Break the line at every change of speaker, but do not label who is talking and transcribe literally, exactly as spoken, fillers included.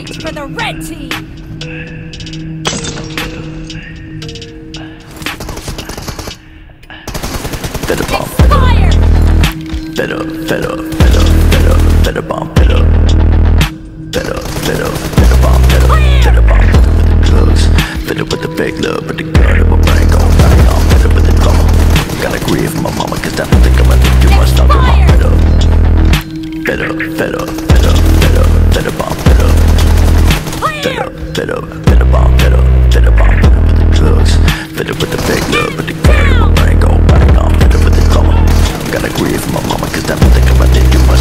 Revenge for the red team!
Better bomb,
Fire!
better, better, better, better, better bomb, better, better, better, better bomb, better, better bomb, better with the drugs, better with the big love, with the gun in my brain going bang on, better with the drama. Gotta grieve my mama, cause I don't think I'm gonna do much stuff with my better, better, better, better, better, better bomb, better, better, better, better bomb, better, better bomb, better with the drugs, better with the big love, with the gun in my brain going bang on, better with the drama. Gotta grieve my mama, cause I don't think I'm gonna do much